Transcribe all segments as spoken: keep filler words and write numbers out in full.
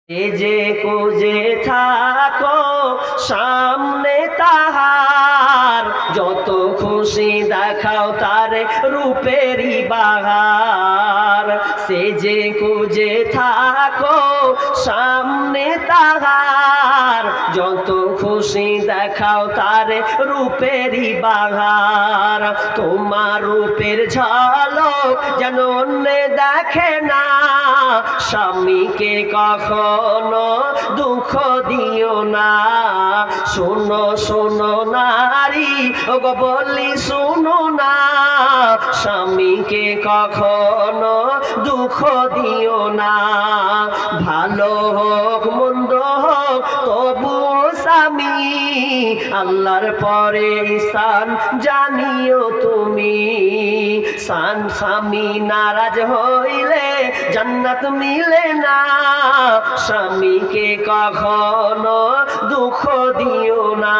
এ যে খুঁজে থাকো সামনে তাহার, যত খুশি দেখাও তারে রূপেরই বাহার। সে যে খুঁজে থাকো সামনে তাহার, যত খুশি দেখাও তারে রূপেরই বাহার। তোমার রূপের ঝলক যেন অন্যে দেখে না, স্বামীকে কখনো দুঃখ দিও না। শোনো শোনো নারী, ওগো বলি শোনো না, স্বামীকে কখনো দুঃখ দিও না। ভালো হোক মন্দ হোক তবু স্বামী, আল্লাহর পরে স্থান জানিও তুমি। সান স্বামী নারাজ হইলে জান্নাত মিলে না, স্বামীকে কখনো দুঃখ দিও না।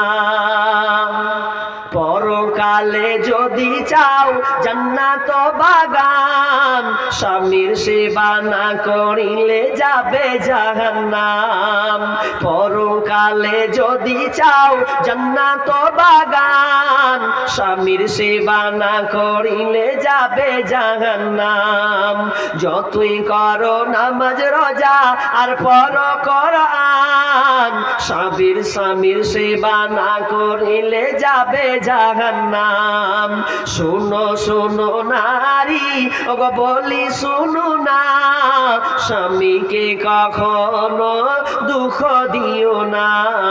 পরকালে যদি চাও জান্নাত বাগান, স্বামীর সেবা না করিলে যাবে জাহান্নাম। পরকালে যদি চাও জান্নাত বাগান, স্বামীর সেবা না করিলে যাবে জাহান্নাম। যতই করো নামাজ রোজা আর পড়ো কোরআন, স্বামীর স্বামীর সেবা না করিলে যাবে জাহান্নাম। শোনো শোনো নারী, ওগো বলি শোনো না, স্বামীকে কখনো দুঃখ দিও না।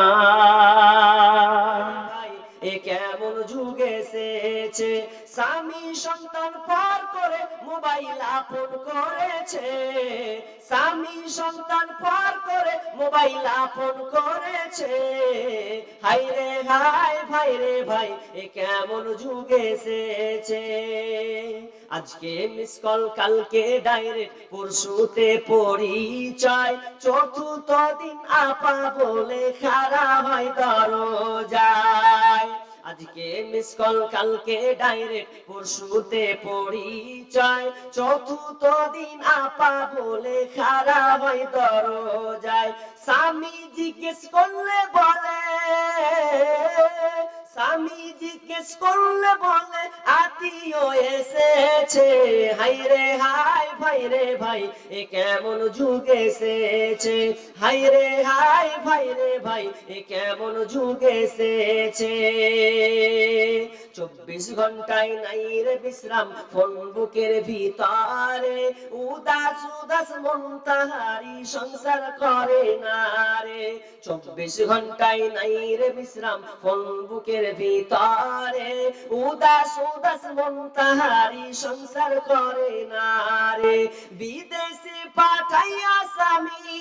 এ কেমন যুগ এসেছে, স্বামী সন্তান পার করে মোবাইল আপন করেছে। স্বামী সন্তান পার করে মোবাইল আপন করেছে। হাই রে হাই ভাই রে ভাই, এ কেমন যুগ এসেছে। আজকে মিস কল কালকে ডাইরেক্ট, পরশুতে পরিচয়, চতুর্থ দিন আপা বলে খাড়া হয় দরজায়। আজকে মিস কল কালকে ডাইরেক্ট, পরশুতে পরিচয়, চতুর্থ দিন আপা বলে খাড়া হয় দরজায়। স্বামী জিজ্ঞেস করলে বলে, স্বামী জিজ্ঞেস করলে বলে আত্মীয় এসেছে। হাই রে হাই ভাই রে ভাই, এ কেমন যুগ এসেছে। হাই রে হাই ভাই রে ভাই, এ কেমন যুগ এসেছে। চব্বিশ ঘন্টায় নাই রে বিশ্রাম ফোন বুকের ভিতরে, উদাস উদাস মন তাহারি সংসার করে না রে। চব্বিশ ঘন্টায় নাই রে বিশ্রাম ফোন বুকের ভিতরে, উদাস উদাস মন তাহারি সংসার করে না রে। বিদেশে পাঠাইয়া স্বামী,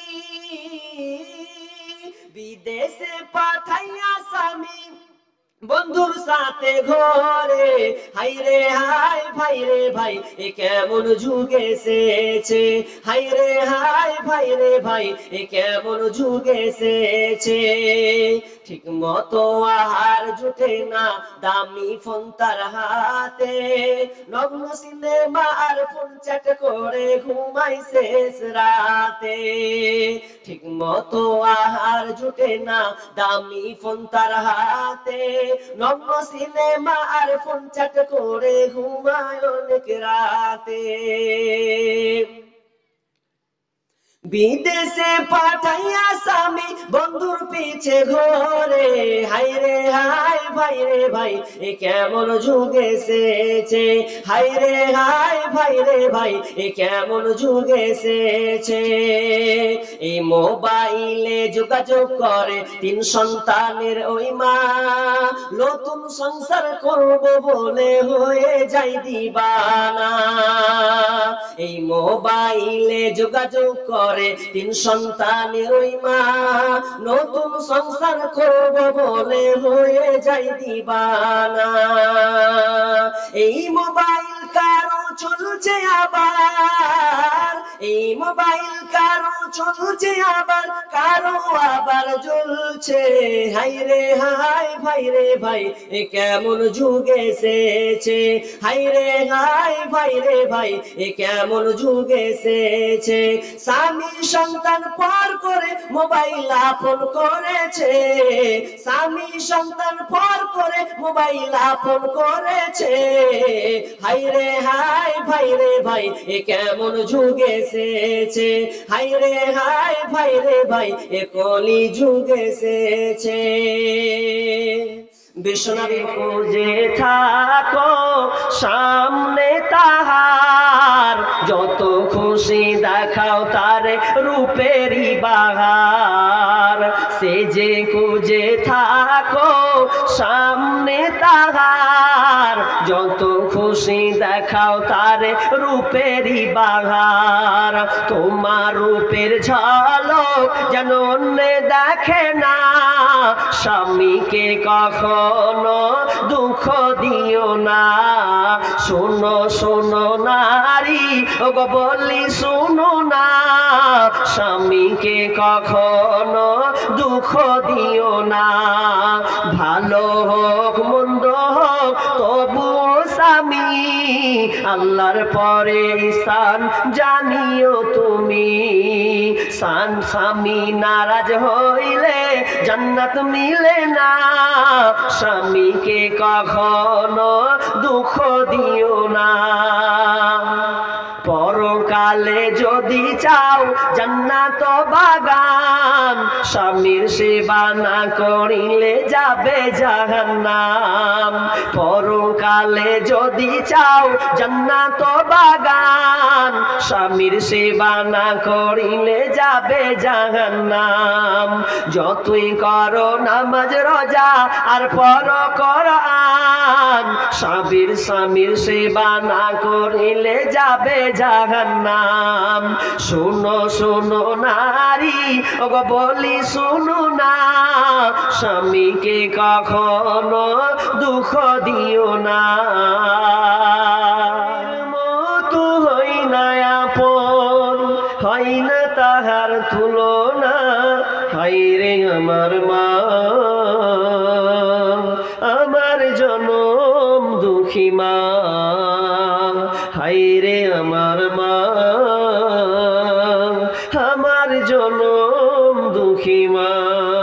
বিদেশে পাঠাইয়া স্বামী বন্ধুর সাথে ঘরে। হাই রে হাই ভাই রে ভাই, এ কেমন যুগ এসেছে। হাই রে হাই ভাই রে ভাই, এ কেমন যুগ এসেছে। ঠিক মতো আহার জুটে না, দামি ফোন তার হাতে, নগ্ন সিনেমা আর ফোন চ্যাট করে ঘুমাই শেষ রাতে। ঠিক মতো আহার জুটে না, দামি ফোন তার হাতে, নগ্ন সিনেমা আর ফোন চ্যাট করে ঘুমায় অনেক রাতে। বিদেশে পাঠাইয়া স্বামী বন্ধুর পিছে ঘরে। হাই রে হাই ভাই রে ভাই, এ কেমন যুগ এসেছে। হাই রে হাই ভাই রে ভাই, এ কেমন যুগ এসেছে। এই মোবাইলে যোগাযোগ করে তিন সন্তানের ওই মা, নতুন সংসার করব বলে হয়ে যাই দিবানা। এই মোবাইলে যোগাযোগ করে তিন সন্তানের ওই মা, নতুন সংসার করব বলে হয়ে যাই দিবানা। এই মোবাইল কারো চলছে আবার, এই মোবাইল কারো চলছে আবার, কারো আবার জ্বলছে। হাই রে হাই ভাই রে ভাই, এ কেমন যুগ এসেছে। হাই রে হাই ভাই রে ভাই, এ কেমন যুগ এসেছে। স্বামী সন্তান পার করে মোবাইল আপন করেছে, স্বামী সন্তান পর করে মোবাইল আপন করেছে। হায় রে হায় ভাই রে ভাই এ কেমন যুগ এসেছে, হায় রে হায় ভাই রে ভাই এ কলি যুগ এসেছে। বিশ্বনবী খুঁজে থাকো সামনে তাহার, যত খুশি দেখাও তারে রূপেরই বাহার। সে যে খুঁজে থাকো সামনে তাহার, যত খুশি দেখাও তারে রূপেরই বাহার। তোমার রূপের ঝলক যেন অন্যে দেখে না, স্বামীকে কখনো দুঃখ দিও না। শোনো শোনো নারী ওগো বলি শোনো না, স্বামীকে কখনো দুঃখ দিও না। ভালো হোক মন্দ হোক তবু স্বামী, আল্লাহর পরে স্থান জানিও তুমি। সান স্বামী নারাজ হইলে জান্নাত মিলে না, স্বামীকে কখনো দুঃখ দিও না। পরকালে যদি চাও জান্নাত বাগান, স্বামীর সেবা না করিলে যাবে জাহান্নাম। পরকালে যদি চাও জান্নাত বাগান, স্বামীর সেবা না করিলে যাবে জাহান্নাম। যতই করো নামাজ রোজা আর পড়ো কোরআন, স্বামীর স্বামীর সেবা না করিলে যাবে জাহান্নাম। শুনো শুনো নারী ওগো বলি শুনো না, স্বামীকে কখনো দুঃখ দিও না। মতো হই না আপন, হয় না তাহার তুলনা, হায় রে আমার মা আমার জনম দুঃখী মা, হায় রে আমার মা আমার জনম দুঃখী মা।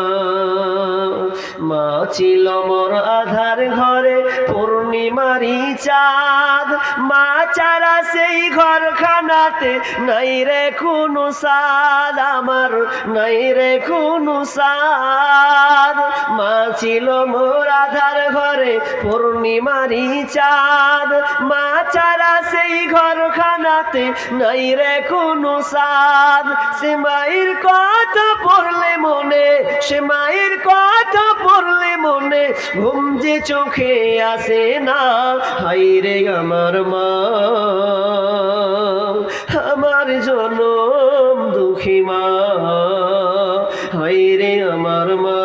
মা ছিল মোর আধার ঘরে পূর্ণিমারি চাঁদ, মা ছাড়া সেই ঘরখানাতে নাই রে কোনো সাদ আমার, নাই রে কোনো সাদ। মা ছিল মোর আধার ঘরে পূর্ণিমারি চাঁদ, মা ছাড়া সেই ঘরখানাতে নাই রে কোনো সাদ। সে মায়ের কথা পড়লে মনে, সে মায়ের কথা পড়লে মনে ঘুম যে চোখে আসে না, হায় রে আমার মা আমার জনম দুঃখী মা, হায় রে আমার মা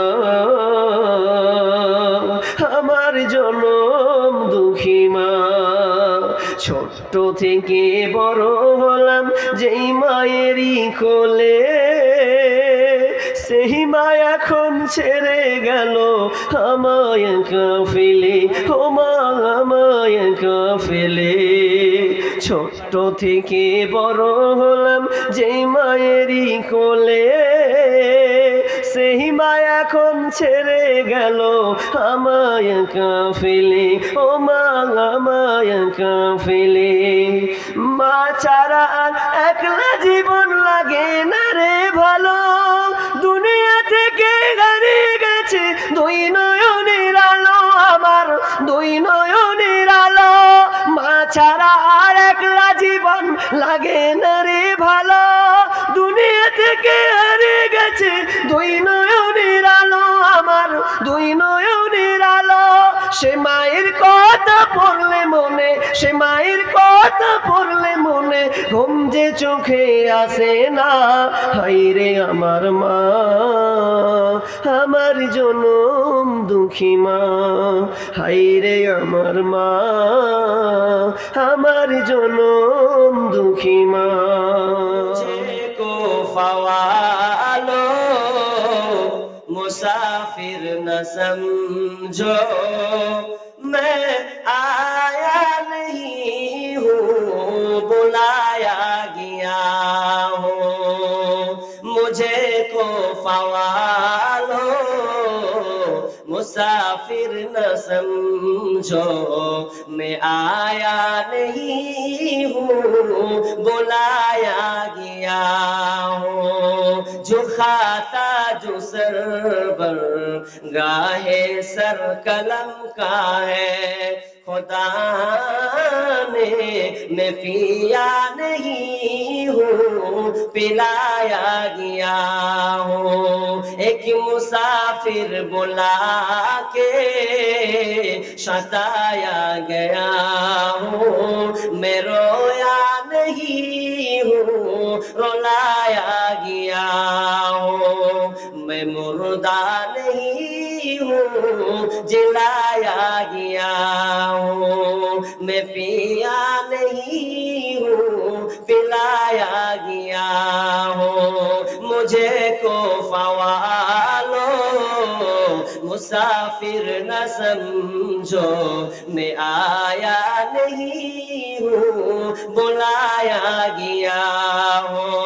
আমার জনম দুঃখী মা। ছোট্ট থেকে বড় হলাম যেই মায়েরই কোলে, সেই মা এখন ছেড়ে গেল আমায় একা ফেলে, ও মা আমায় একা ফেলে। ছোট্ট থেকে বড় হলাম যেই মায়েরই কোলে, সেই মা এখন ছেড়ে গেল আমায় একা ফেলে, ও মা আমায় একা ফেলে। মা ছাড়া একলা জীবন লাগে না রে ভালো, দুনিয়া থেকে হারিয়ে গেছে দুই নয়নের আলো আমার, দুই নয়নের আলো। মা ছাড়া আর একলা জীবন লাগে না রে ভালো, দুনিয়া থেকে হারিয়ে গেছে দুই নয়নের আলো আমার, দুই নয়নের আলো। সে মায়ের কথা পড়লে মনে, সে মায়ের কথা পড়লে মনে ঘুম যে চোখে আসে না, হায় রে আমার মা আমার জনম দুঃখী মা, হায় রে আমার মা আমার জনম দুঃখী মা। को फवालो मुसाफिर न समझो, मैं आया नहीं हूँ बुलाया गया हूँ। मुझे को فوالو مسافر نہ سمجھو میں آیا نہیں ہوں بلایا گیا ہوں جو کھاتا جو سر بر گاہے سر قلم کا ہے خدا نے میں پیا نہیں ہوں پلایا گیا ہوں ایک مسافر بلا کے ستایا گیا ہوں میں رویا نہیں ہوں رلایا گیا ہوں میں مردہ نہیں ہوں جلایا گیا ہوں میں پیا نہیں ہوں پلایا گیا ہوں مجھے کو فوالو مسافر نہ سمجھو میں آیا نہیں ہوں بلایا گیا ہوں